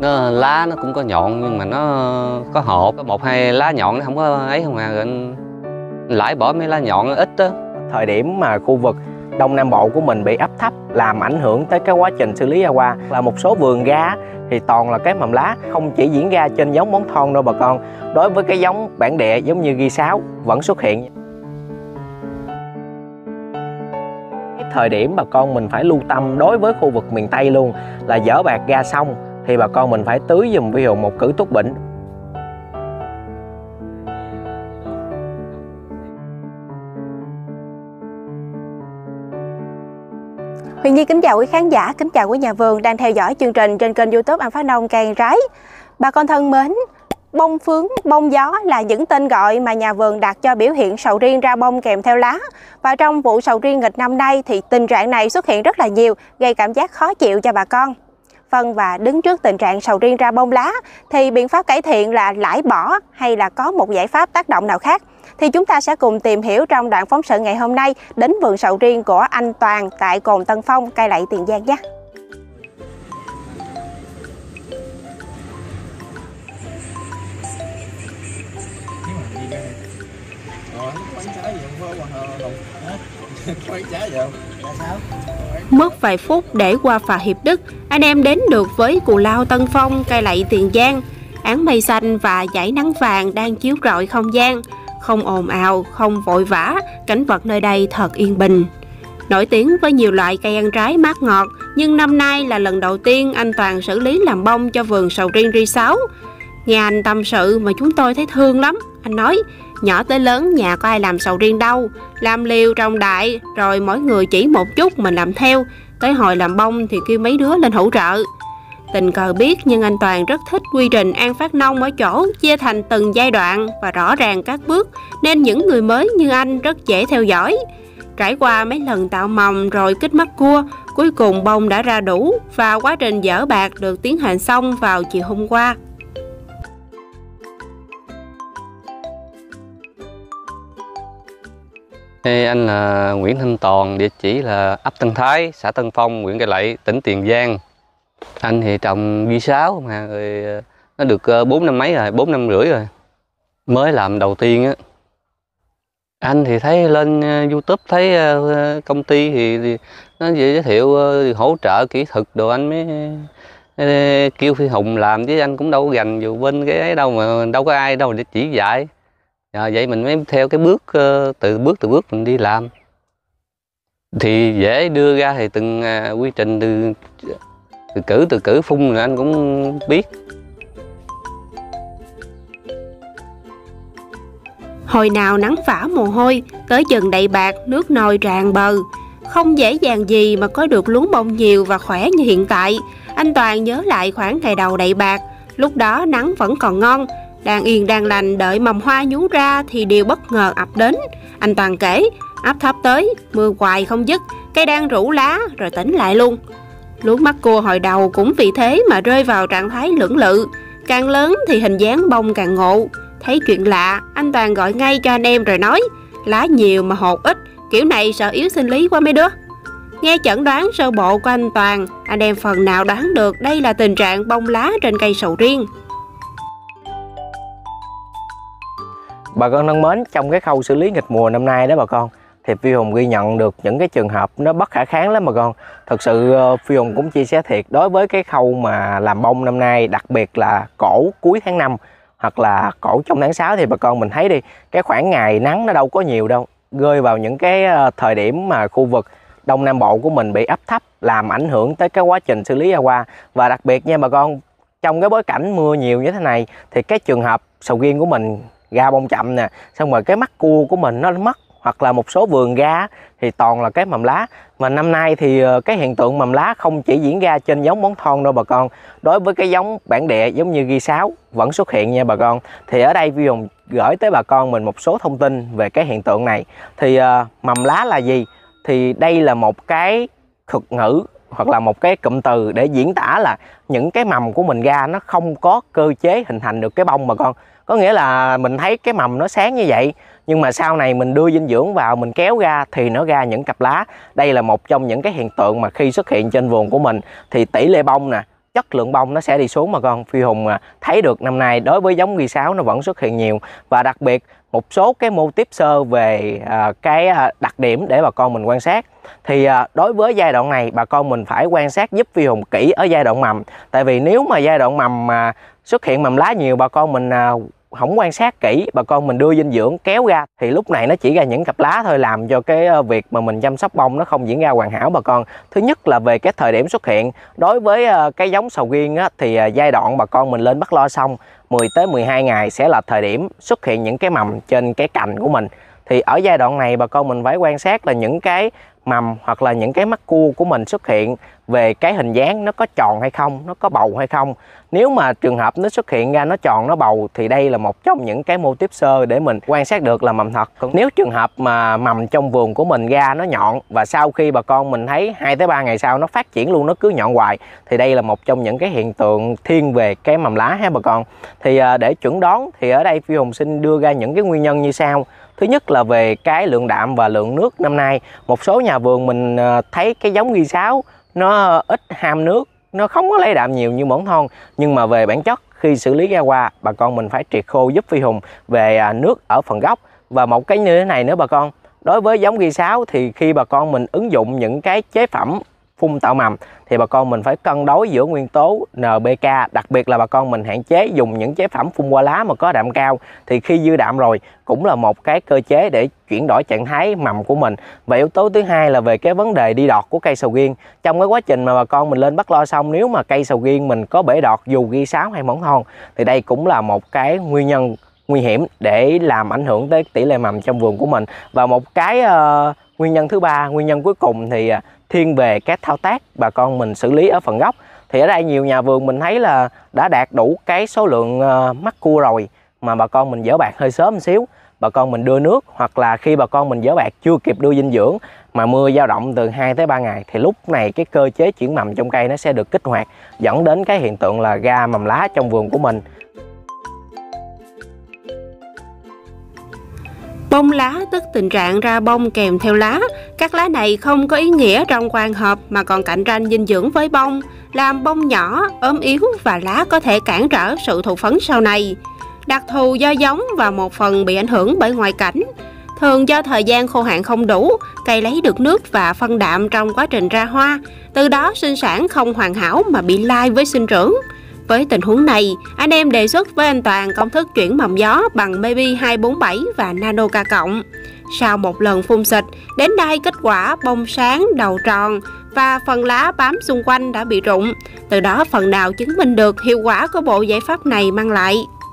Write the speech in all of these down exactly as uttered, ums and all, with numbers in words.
Nó lá nó cũng có nhọn nhưng mà nó có hột, có một hai lá nhọn nó không có ấy không à, rồi anh lãi bỏ mấy lá nhọn ít á. Thời điểm mà khu vực Đông Nam Bộ của mình bị áp thấp làm ảnh hưởng tới cái quá trình xử lý ra hoa, là một số vườn ga thì toàn là cái mầm lá, không chỉ diễn ra trên giống bón thon đâu bà con. Đối với cái giống bản địa giống như ghi sáu vẫn xuất hiện. Cái thời điểm bà con mình phải lưu tâm đối với khu vực miền Tây luôn là dở bạc ra xong thì bà con mình phải tưới dùm ví dụ một cử túc bệnh. Huyền Nhi kính chào quý khán giả, kính chào quý nhà vườn đang theo dõi chương trình trên kênh YouTube An Phát Nông Cây Rái. Bà con thân mến, bông phướng, bông gió là những tên gọi mà nhà vườn đặt cho biểu hiện sầu riêng ra bông kèm theo lá. Và trong vụ sầu riêng nghịch năm nay thì tình trạng này xuất hiện rất là nhiều, gây cảm giác khó chịu cho bà con. Vâng, và đứng trước tình trạng sầu riêng ra bông lá thì biện pháp cải thiện là lãi bỏ hay là có một giải pháp tác động nào khác? Thì chúng ta sẽ cùng tìm hiểu trong đoạn phóng sự ngày hôm nay đến vườn sầu riêng của anh Toàn tại Cồn Tân Phong, Cai Lậy, Tiền Giang nhé. Mất vài phút để qua phà Hiệp Đức, anh em đến được với Cù Lao Tân Phong, Cai Lậy, Tiền Giang. Áng mây xanh và dải nắng vàng đang chiếu rọi không gian. Không ồn ào, không vội vã, cảnh vật nơi đây thật yên bình. Nổi tiếng với nhiều loại cây ăn trái mát ngọt, nhưng năm nay là lần đầu tiên anh Toàn xử lý làm bông cho vườn sầu riêng Ri sáu. Nghe anh tâm sự mà chúng tôi thấy thương lắm. Anh nói, nhỏ tới lớn nhà có ai làm sầu riêng đâu, làm liều trồng đại, rồi mỗi người chỉ một chút mình làm theo. Tới hồi làm bông thì kêu mấy đứa lên hỗ trợ. Tình cờ biết nhưng anh Toàn rất thích quy trình An Phát Nông ở chỗ chia thành từng giai đoạn và rõ ràng các bước, nên những người mới như anh rất dễ theo dõi. Trải qua mấy lần tạo mầm rồi kích mắt cua, cuối cùng bông đã ra đủ và quá trình dỡ bạc được tiến hành xong vào chiều hôm qua. Hey, anh là Nguyễn Thanh Toàn, địa chỉ là ấp Tân Thái, xã Tân Phong, huyện Cai Lậy, tỉnh Tiền Giang. Anh thì trồng Ghi sáu mà rồi nó được bốn năm mấy rồi, bốn năm rưỡi rồi. Mới làm đầu tiên á. Anh thì thấy lên YouTube thấy công ty thì, thì nó giới thiệu hỗ trợ kỹ thuật đồ, anh mới kêu Phi Hùng làm, chứ anh cũng đâu có gành dù bên cái ấy đâu, mà đâu có ai đâu để chỉ dạy. À, vậy mình mới theo cái bước từ bước từ bước mình đi làm thì dễ đưa ra, thì từng uh, quy trình từ từ cử từ cử phun là anh cũng biết. Hồi nào nắng phả mồ hôi, tới chừng đậy bạc, nước nồi tràn bờ. Không dễ dàng gì mà có được luống bông nhiều và khỏe như hiện tại. Anh Toàn nhớ lại khoảng ngày đầu đậy bạc, lúc đó nắng vẫn còn ngon. Đang yên đang lành đợi mầm hoa nhú ra thì điều bất ngờ ập đến. Anh Toàn kể, áp thấp tới, mưa hoài không dứt, cây đang rủ lá rồi tỉnh lại luôn. Luống mắt cua hồi đầu cũng vì thế mà rơi vào trạng thái lưỡng lự. Càng lớn thì hình dáng bông càng ngộ. Thấy chuyện lạ, anh Toàn gọi ngay cho anh em rồi nói, lá nhiều mà hột ít, kiểu này sợ yếu sinh lý quá mấy đứa. Nghe chẩn đoán sơ bộ của anh Toàn, anh em phần nào đoán được đây là tình trạng bông lá trên cây sầu riêng. Bà con thân mến, trong cái khâu xử lý nghịch mùa năm nay đó bà con, thì Phi Hùng ghi nhận được những cái trường hợp nó bất khả kháng lắm bà con. Thật sự Phi Hùng cũng chia sẻ thiệt, đối với cái khâu mà làm bông năm nay, đặc biệt là cổ cuối tháng năm hoặc là cổ trong tháng sáu, thì bà con mình thấy đi, cái khoảng ngày nắng nó đâu có nhiều đâu. Rơi vào những cái thời điểm mà khu vực Đông Nam Bộ của mình bị áp thấp làm ảnh hưởng tới cái quá trình xử lý ra hoa. Và đặc biệt nha bà con, trong cái bối cảnh mưa nhiều như thế này thì cái trường hợp sầu riêng của mình ra bông chậm nè, xong rồi cái mắt cua của mình nó mất, hoặc là một số vườn ga thì toàn là cái mầm lá. Mà năm nay thì cái hiện tượng mầm lá không chỉ diễn ra trên giống bón thon đâu bà con. Đối với cái giống bản địa giống như Ghi sáu vẫn xuất hiện nha bà con. Thì ở đây Phi Hùng gửi tới bà con mình một số thông tin về cái hiện tượng này. Thì uh, mầm lá là gì? Thì đây là một cái thuật ngữ hoặc là một cái cụm từ để diễn tả là những cái mầm của mình ra nó không có cơ chế hình thành được cái bông bà con. Có nghĩa là mình thấy cái mầm nó sáng như vậy, nhưng mà sau này mình đưa dinh dưỡng vào, mình kéo ra thì nó ra những cặp lá. Đây là một trong những cái hiện tượng mà khi xuất hiện trên vườn của mình thì tỷ lệ bông nè, chất lượng bông nó sẽ đi xuống mà con. Phi Hùng thấy được năm nay đối với giống ghi sáo nó vẫn xuất hiện nhiều, và đặc biệt một số cái mô típ sơ về à, cái đặc điểm để bà con mình quan sát. Thì à, đối với giai đoạn này bà con mình phải quan sát giúp Phi Hùng kỹ ở giai đoạn mầm. Tại vì nếu mà giai đoạn mầm mà xuất hiện mầm lá nhiều, bà con mình à, không quan sát kỹ, bà con mình đưa dinh dưỡng kéo ra thì lúc này nó chỉ ra những cặp lá thôi, làm cho cái việc mà mình chăm sóc bông nó không diễn ra hoàn hảo bà con. Thứ nhất là về cái thời điểm xuất hiện. Đối với cái giống sầu riêng á, thì giai đoạn bà con mình lên bắt lo xong mười tới mười hai ngày sẽ là thời điểm xuất hiện những cái mầm trên cái cành của mình. Thì ở giai đoạn này bà con mình phải quan sát là những cái mầm hoặc là những cái mắt cua của mình xuất hiện về cái hình dáng nó có tròn hay không, nó có bầu hay không. Nếu mà trường hợp nó xuất hiện ra nó tròn, nó bầu thì đây là một trong những cái mô típ sơ để mình quan sát được là mầm thật. Còn nếu trường hợp mà mầm trong vườn của mình ra nó nhọn, và sau khi bà con mình thấy hai tới ba ngày sau nó phát triển luôn, nó cứ nhọn hoài, thì đây là một trong những cái hiện tượng thiên về cái mầm lá ha bà con. Thì để chuẩn đoán thì ở đây Phi Hùng xin đưa ra những cái nguyên nhân như sau. Thứ nhất là về cái lượng đạm và lượng nước năm nay. Một số nhà vườn mình thấy cái giống ghi sáo nó ít ham nước, nó không có lấy đạm nhiều như mỏng thon. Nhưng mà về bản chất khi xử lý ra hoa, bà con mình phải triệt khô giúp Phi Hùng về nước ở phần gốc. Và một cái như thế này nữa bà con, đối với giống ghi sáo thì khi bà con mình ứng dụng những cái chế phẩm phun tạo mầm thì bà con mình phải cân đối giữa nguyên tố en pê ca. Đặc biệt là bà con mình hạn chế dùng những chế phẩm phun qua lá mà có đạm cao, thì khi dư đạm rồi cũng là một cái cơ chế để chuyển đổi trạng thái mầm của mình. Và yếu tố thứ hai là về cái vấn đề đi đọt của cây sầu riêng. Trong cái quá trình mà bà con mình lên bắt lo xong, nếu mà cây sầu riêng mình có bể đọt dù ghi sáo hay mỏng thon thì đây cũng là một cái nguyên nhân nguy hiểm để làm ảnh hưởng tới tỷ lệ mầm trong vườn của mình. Và một cái uh, nguyên nhân thứ ba, nguyên nhân cuối cùng thì uh, thiên về các thao tác bà con mình xử lý ở phần gốc. Thì ở đây nhiều nhà vườn mình thấy là đã đạt đủ cái số lượng uh, mắc cua rồi mà bà con mình dỡ bạc hơi sớm một xíu, bà con mình đưa nước, hoặc là khi bà con mình dỡ bạc chưa kịp đưa dinh dưỡng mà mưa dao động từ hai tới ba ngày, thì lúc này cái cơ chế chuyển mầm trong cây nó sẽ được kích hoạt, dẫn đến cái hiện tượng là ra mầm lá trong vườn của mình. Bông lá tức tình trạng ra bông kèm theo lá. Các lá này không có ý nghĩa trong quang hợp mà còn cạnh tranh dinh dưỡng với bông, làm bông nhỏ, ốm yếu và lá có thể cản trở sự thụ phấn sau này. Đặc thù do giống và một phần bị ảnh hưởng bởi ngoại cảnh. Thường do thời gian khô hạn không đủ, cây lấy được nước và phân đạm trong quá trình ra hoa, từ đó sinh sản không hoàn hảo mà bị lai với sinh trưởng. Với tình huống này, anh em đề xuất với anh Toàn công thức chuyển mầm gió bằng Maybe hai bốn bảy và Nano K cộng. Sau một lần phun xịt, đến đây kết quả bông sáng, đầu tròn và phần lá bám xung quanh đã bị rụng. Từ đó phần nào chứng minh được hiệu quả của bộ giải pháp này mang lại.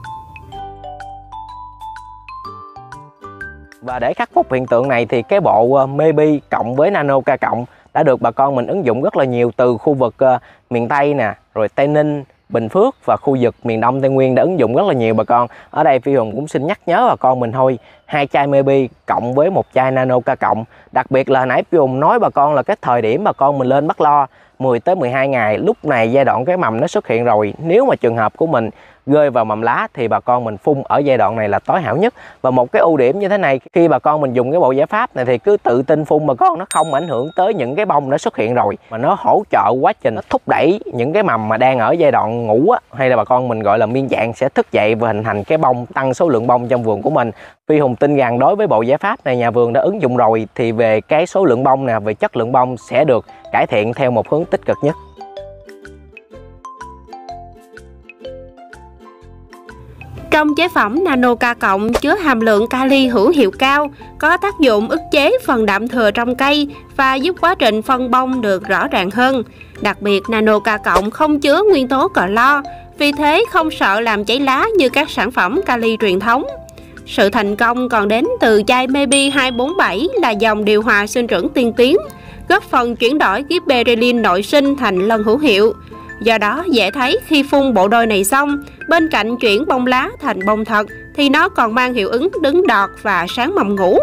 Và để khắc phục hiện tượng này thì cái bộ Maybe cộng với Nano K cộng đã được bà con mình ứng dụng rất là nhiều, từ khu vực uh, miền Tây nè, rồi Tây Ninh, Bình Phước và khu vực miền Đông Tây Nguyên đã ứng dụng rất là nhiều bà con. Ở đây Phi Hùng cũng xin nhắc nhớ bà con mình thôi, hai chai Maybe cộng với một chai Nano K cộng. Đặc biệt là nãy Phi Hùng nói bà con là cái thời điểm bà con mình lên bắt lo mười tới mười hai ngày, lúc này giai đoạn cái mầm nó xuất hiện rồi. Nếu mà trường hợp của mình rơi vào mầm lá thì bà con mình phun ở giai đoạn này là tối hảo nhất. Và một cái ưu điểm như thế này, khi bà con mình dùng cái bộ giải pháp này thì cứ tự tin phun bà con, nó không ảnh hưởng tới những cái bông đã xuất hiện rồi, mà nó hỗ trợ quá trình, nó thúc đẩy những cái mầm mà đang ở giai đoạn ngủ á, hay là bà con mình gọi là miên trạng, sẽ thức dậy và hình thành cái bông, tăng số lượng bông trong vườn của mình. Phi Hùng tin rằng đối với bộ giải pháp này nhà vườn đã ứng dụng rồi thì về cái số lượng bông nè, về chất lượng bông sẽ được cải thiện theo một hướng tích cực nhất. Trong chế phẩm Nano K cộng chứa hàm lượng kali hữu hiệu cao, có tác dụng ức chế phần đạm thừa trong cây và giúp quá trình phân bông được rõ ràng hơn. Đặc biệt Nano K cộng không chứa nguyên tố clo, vì thế không sợ làm cháy lá như các sản phẩm kali truyền thống. Sự thành công còn đến từ chai Maybe hai bốn bảy là dòng điều hòa sinh trưởng tiên tiến, góp phần chuyển đổi gibberellin nội sinh thành lân hữu hiệu. Do đó dễ thấy khi phun bộ đôi này xong, bên cạnh chuyển bông lá thành bông thật thì nó còn mang hiệu ứng đứng đọt và sáng mầm ngủ.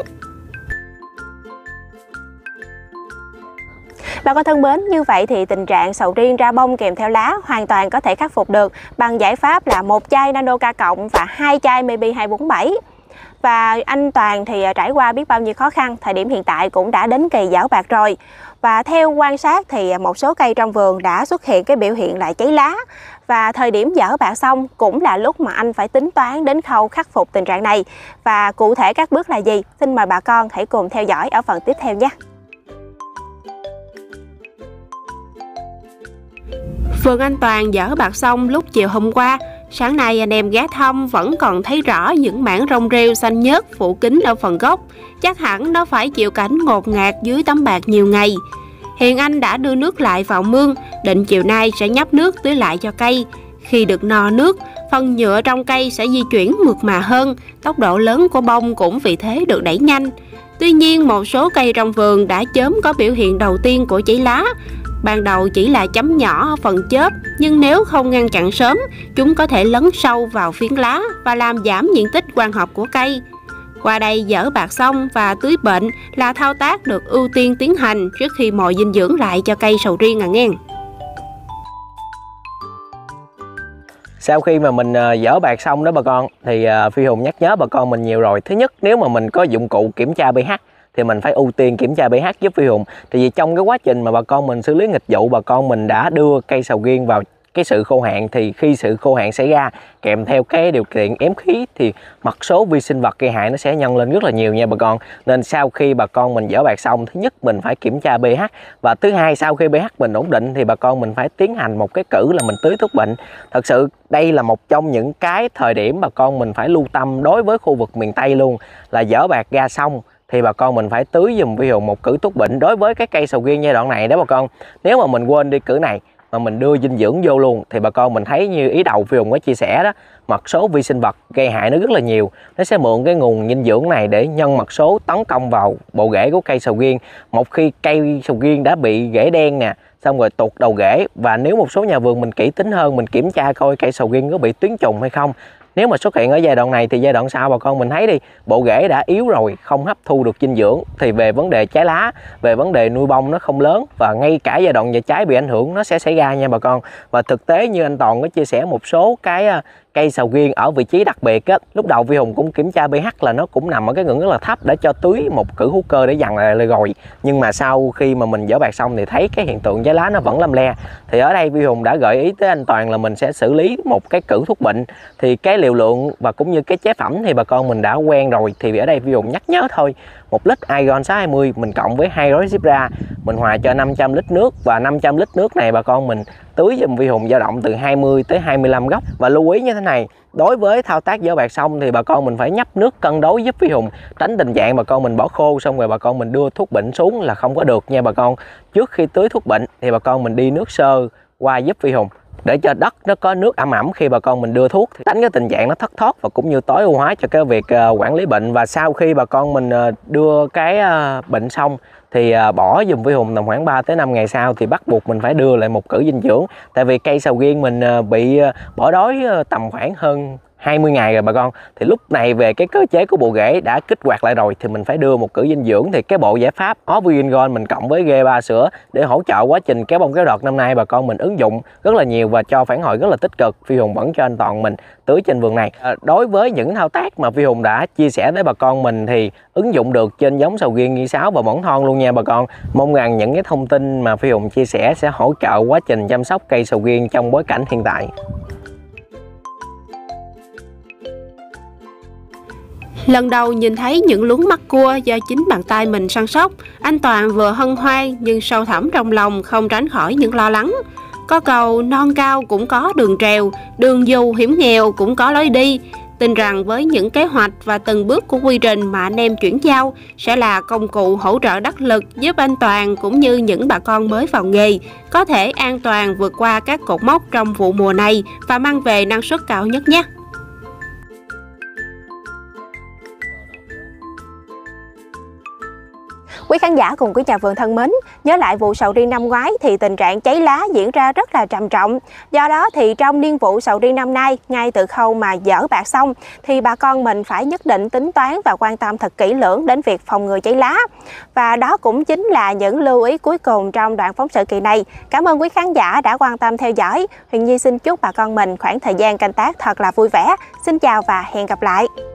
Bà con thân mến, như vậy thì tình trạng sầu riêng ra bông kèm theo lá hoàn toàn có thể khắc phục được bằng giải pháp là một chai Nano K cộng và hai chai Maybe hai bốn bảy. Và anh Toàn thì trải qua biết bao nhiêu khó khăn, thời điểm hiện tại cũng đã đến kỳ giở bạc rồi. Và theo quan sát thì một số cây trong vườn đã xuất hiện cái biểu hiện là cháy lá. Và thời điểm giở bạc xong cũng là lúc mà anh phải tính toán đến khâu khắc phục tình trạng này. Và cụ thể các bước là gì? Xin mời bà con hãy cùng theo dõi ở phần tiếp theo nhé. Vườn anh Toàn giở bạc xong lúc chiều hôm qua. Sáng nay anh em ghé thăm vẫn còn thấy rõ những mảng rong rêu xanh nhớt phủ kín ở phần gốc. Chắc hẳn nó phải chịu cảnh ngột ngạt dưới tấm bạc nhiều ngày. Hiện anh đã đưa nước lại vào mương, định chiều nay sẽ nhấp nước tưới lại cho cây. Khi được no nước, phần nhựa trong cây sẽ di chuyển mượt mà hơn, tốc độ lớn của bông cũng vì thế được đẩy nhanh. Tuy nhiên, một số cây trong vườn đã chớm có biểu hiện đầu tiên của cháy lá. Ban đầu chỉ là chấm nhỏ ở phần chớp, nhưng nếu không ngăn chặn sớm, chúng có thể lấn sâu vào phiến lá và làm giảm diện tích quang học của cây. Qua đây giở bạc xong và tưới bệnh là thao tác được ưu tiên tiến hành trước khi mồi dinh dưỡng lại cho cây sầu riêng à nghe. Sau khi mà mình dỡ bạc xong đó bà con, thì Phi Hùng nhắc nhớ bà con mình nhiều rồi. Thứ nhất, nếu mà mình có dụng cụ kiểm tra pH thì mình phải ưu tiên kiểm tra pH giúp Phi Hùng. Tại vì trong cái quá trình mà bà con mình xử lý nghịch vụ, bà con mình đã đưa cây sầu riêng vào cái sự khô hạn, thì khi sự khô hạn xảy ra kèm theo cái điều kiện ém khí thì mật số vi sinh vật gây hại nó sẽ nhân lên rất là nhiều nha bà con. Nên sau khi bà con mình dỡ bạc xong, thứ nhất mình phải kiểm tra pH, và thứ hai sau khi pH mình ổn định thì bà con mình phải tiến hành một cái cử là mình tưới thuốc bệnh. Thật sự đây là một trong những cái thời điểm bà con mình phải lưu tâm đối với khu vực miền Tây luôn, là dỡ bạc ra xong thì bà con mình phải tưới dùm Phi Hùng một cử thuốc bệnh đối với cái cây sầu riêng giai đoạn này đó bà con. Nếu mà mình quên đi cử này mà mình đưa dinh dưỡng vô luôn thì bà con mình thấy như ý đầu Phi Hùng có chia sẻ đó, mật số vi sinh vật gây hại nó rất là nhiều. Nó sẽ mượn cái nguồn dinh dưỡng này để nhân mật số tấn công vào bộ rễ của cây sầu riêng. Một khi cây sầu riêng đã bị rễ đen nè, xong rồi tuột đầu rễ, và nếu một số nhà vườn mình kỹ tính hơn, mình kiểm tra coi cây sầu riêng có bị tuyến trùng hay không. Nếu mà xuất hiện ở giai đoạn này thì giai đoạn sau bà con mình thấy đi, bộ rễ đã yếu rồi, không hấp thu được dinh dưỡng, thì về vấn đề trái lá, về vấn đề nuôi bông nó không lớn, và ngay cả giai đoạn về trái bị ảnh hưởng nó sẽ xảy ra nha bà con. Và thực tế như anh Toàn có chia sẻ, một số cái cây sầu riêng ở vị trí đặc biệt á, lúc đầu Phi Hùng cũng kiểm tra pH là nó cũng nằm ở cái ngưỡng rất là thấp để cho tưới một cử hữu cơ để dằn lại, lại rồi. Nhưng mà sau khi mà mình dỡ bạc xong thì thấy cái hiện tượng trái lá nó vẫn lăm le. Thì ở đây Phi Hùng đã gợi ý tới anh Toàn là mình sẽ xử lý một cái cử thuốc bệnh. Thì cái liều lượng và cũng như cái chế phẩm thì bà con mình đã quen rồi. Thì ở đây Phi Hùng nhắc nhớ thôi, một lít Aegon sáu hai mươi mình cộng với hai gói Zipra, mình hòa cho năm trăm lít nước, và năm trăm lít nước này bà con mình tưới giùm Phi Hùng dao động từ hai mươi tới hai mươi lăm gốc. Và lưu ý như thế này, đối với thao tác dỡ bạc xong thì bà con mình phải nhấp nước cân đối giúp Phi Hùng, tránh tình trạng bà con mình bỏ khô xong rồi bà con mình đưa thuốc bệnh xuống là không có được nha bà con. Trước khi tưới thuốc bệnh thì bà con mình đi nước sơ qua giúp Phi Hùng để cho đất nó có nước ẩm ẩm khi bà con mình đưa thuốc, thì tránh cái tình trạng nó thất thoát và cũng như tối ưu hóa cho cái việc quản lý bệnh. Và sau khi bà con mình đưa cái bệnh xong thì bỏ dùm Phi Hùng tầm khoảng ba tới năm ngày sau thì bắt buộc mình phải đưa lại một cử dinh dưỡng. Tại vì cây sầu riêng mình bị bỏ đói tầm khoảng hơn hai mươi ngày rồi bà con, thì lúc này về cái cơ chế của bộ rễ đã kích hoạt lại rồi thì mình phải đưa một cử dinh dưỡng. Thì cái bộ giải pháp Ovigon mình cộng với G ba sữa để hỗ trợ quá trình kéo bông kéo đọt năm nay bà con mình ứng dụng rất là nhiều và cho phản hồi rất là tích cực. Phi Hùng vẫn cho anh Toàn mình tưới trên vườn này. À, đối với những thao tác mà Phi Hùng đã chia sẻ với bà con mình thì ứng dụng được trên giống sầu riêng Nghi Sáu và Mỏng Thon luôn nha bà con. Mong rằng những cái thông tin mà Phi Hùng chia sẻ sẽ hỗ trợ quá trình chăm sóc cây sầu riêng trong bối cảnh hiện tại. Lần đầu nhìn thấy những luống mắc cua do chính bàn tay mình săn sóc, anh Toàn vừa hân hoan nhưng sâu thẳm trong lòng không tránh khỏi những lo lắng. Có cầu non cao cũng có đường trèo, đường dù hiểm nghèo cũng có lối đi. Tin rằng với những kế hoạch và từng bước của quy trình mà anh em chuyển giao sẽ là công cụ hỗ trợ đắc lực giúp anh Toàn cũng như những bà con mới vào nghề có thể an toàn vượt qua các cột mốc trong vụ mùa này và mang về năng suất cao nhất nhé. Quý khán giả cùng quý nhà vườn thân mến, nhớ lại vụ sầu riêng năm ngoái thì tình trạng cháy lá diễn ra rất là trầm trọng. Do đó thì trong niên vụ sầu riêng năm nay, ngay từ khâu mà dỡ bạc xong thì bà con mình phải nhất định tính toán và quan tâm thật kỹ lưỡng đến việc phòng ngừa cháy lá. Và đó cũng chính là những lưu ý cuối cùng trong đoạn phóng sự kỳ này. Cảm ơn quý khán giả đã quan tâm theo dõi. Huyền Nhi xin chúc bà con mình khoảng thời gian canh tác thật là vui vẻ. Xin chào và hẹn gặp lại.